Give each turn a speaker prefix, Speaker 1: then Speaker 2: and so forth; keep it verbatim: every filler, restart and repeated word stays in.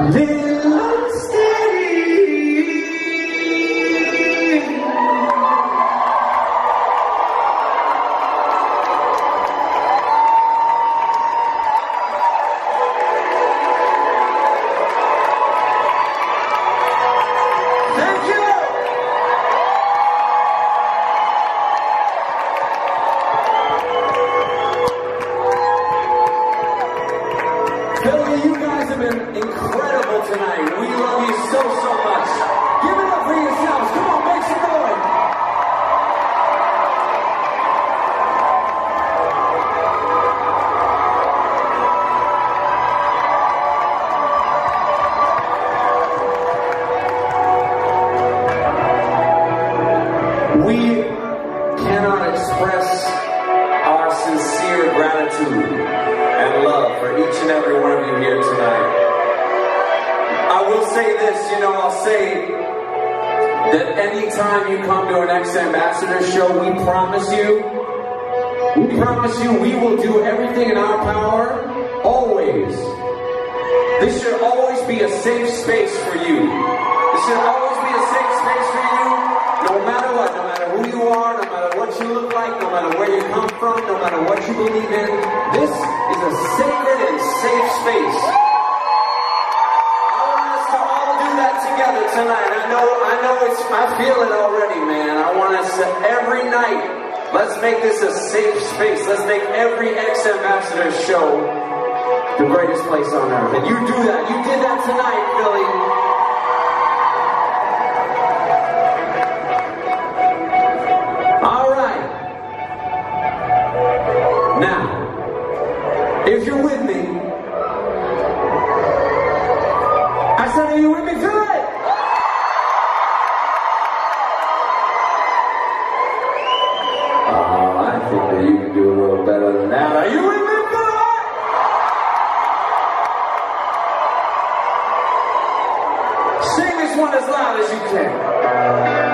Speaker 1: Little Unsteady. Thank you. Philly, you guys have been incredible tonight. We love you so, so much. Give it up for yourselves. Come on, make some noise. We cannot express our sincere gratitude and love for each and every one of you here tonight. I will say this, you know, I'll say that anytime you come to an ex-ambassador show, we promise you, we promise you we will do everything in our power, always. This should always be a safe space for you. This should always be a safe space for you, no matter what, no matter who you are, no matter what you look like, no matter where you come from, no matter what you believe in. This is a sacred and safe space. I want us to all do that together tonight. I know, I know it's, I feel it already, man. I want us to, every night, let's make this a safe space. Let's make every ex-ambassador show the greatest place on earth. And you do that. You did that tonight, Philly. All right. Now, if you're with me, I said, are you with me, Philly? Oh, I think that you can do a little better than that. Are you with me, Philly? Sing this one as loud as you can.